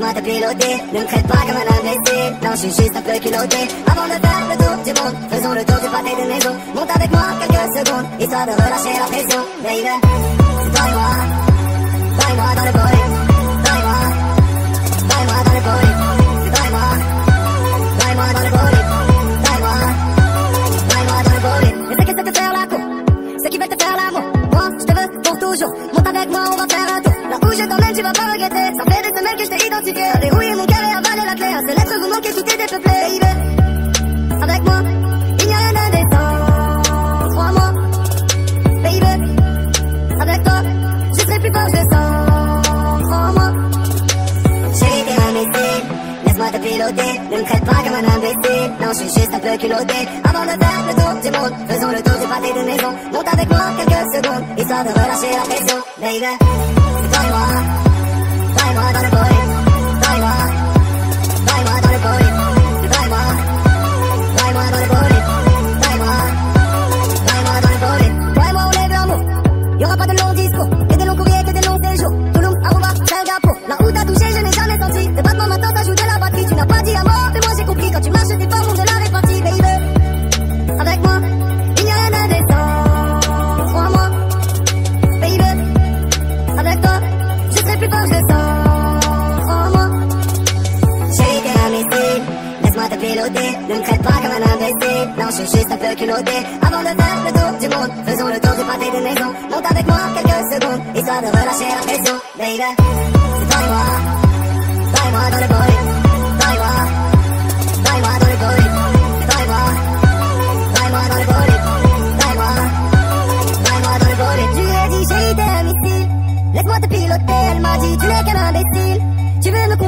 laisse-moi te piloter. Ne me traite pas comme un imbécile, non je suis juste un peu culotté. Avant de faire le tour du monde, faisons le tour du pâté de maison. Monte avec moi quelques secondes, histoire de relâcher la pression. Baby, c'est toi et moi dans le boy. Toi et moi dans le boy. C'est toi et moi dans le boy. Toi et moi dans le boy. Mais c'est que ça te faire la cour, ceux qui veulent te faire l'amour. Moi je te veux pour toujours, monte avec moi on va faire un tour. Là où je t'emmène tu vas pas regretter. Ça fait des semaines que je t'ai identifié, verrouillé mon cœur et avalé la clé. Un seul être vous manquez, tout est dépeuplé. Baby, avec moi il n'y a rien d'indécent, crois-moi. Baby, avec toi je serai plus fort, je sens, crois-moi. Chérie t'es un missile, laisse-moi te piloter. Ne me traite pas comme un imbécile, non je suis juste un peu culotté. Avant de faire le tour du monde, faisons le tour du pâté de maison. Monte avec moi quelques secondes, histoire de relâcher la pression. Baby, c'est toi et moi dans le boy. Toi et moi dans le boy. C'est toi et moi dans le boy. Toi et moi dans le boy. Toi et moi on lève l'amour, y'aura pas de longs discours, que des longs courriers, que des longs séjours. Toulouse, Aruba, Singapour, là où t'as touché je n'ai jamais senti. Tes battements maintenant t'ajoutes de la batterie. Tu n'as pas dit à mort, mais moi j'ai compris. Quand tu marches t'es pas monde de la répartie. Baby, avec moi il n'y a rien d'indécent, crois-moi. Baby, avec toi je serai plus fort, je sens, crois-moi. Chérie t'es un missile, laisse-moi te piloter. Ne me traite pas comme un imbécile, non je suis juste un peu culotté. Avant de faire le tour du monde, faisons le tour du pâté de maison. Monte avec moi quelques secondes, histoire de relâcher la pression. Baby, c'est toi et moi dans le boy. Toi et moi dans le boy. C'est toi et moi dans le boy. Toi et moi dans le boy. Je lui ai dit chérie t'es un missile, laisse-moi te piloter. Elle m'a dit tu n'es qu'un imbécile, tu veux me